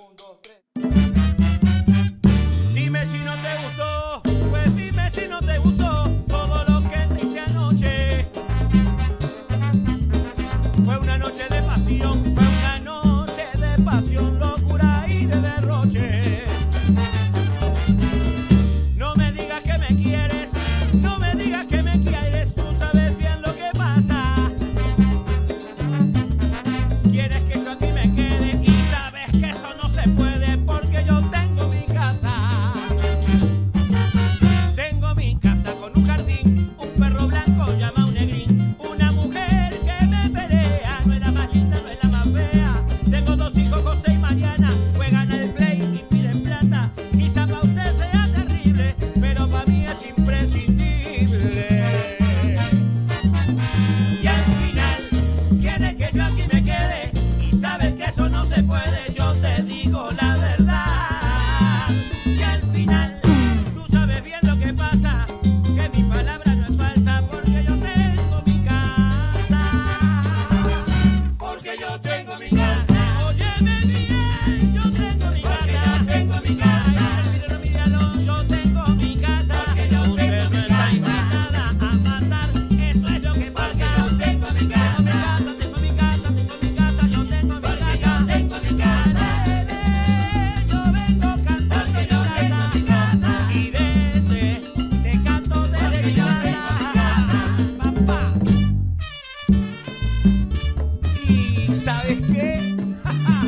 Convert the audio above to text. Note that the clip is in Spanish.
Un, dos, tres. Dime si no te gustó, pues dime si no te gustó todo lo que te hice anoche. Fue una noche de pasión, fue una noche de pasión, locura y de derroche. No me digas que me quieres, no me digas que me quieres, tú sabes bien lo que pasa. Quieres que yo aquí me quede y sabes que eso no se puede porque yo tengo mi casa. Tengo mi casa con un jardín, un perro blanco llama un negrín, una mujer que me pelea, no es la más linda, no es la más fea. Tengo dos hijos, José y Mariana, juegan al play y piden plata. Quizá para usted sea terrible, pero para mí es imprescindible. Y al final, quieres que yo aquí me quede y sabes que eso no se puede, yo te digo la verdad. Y al final, tú sabes bien lo que pasa, que mi palabra no es falsa, porque yo tengo mi casa. Porque yo tengo mi casa. Óyeme bien, yo tengo mi casa. Porque yo tengo mi casa. Míralo, míralo, yo tengo mi casa. Porque yo tengo mi casa. Invitada a matar, eso es lo que pasa. Porque yo tengo mi casa. Tengo mi casa, tengo mi casa, yo tengo mi casa. Tengo mi casa. Yo vengo cantando porque yo tengo mi casa. Y de ese te canto desde mi casa. Papá. ¿Y sabes qué?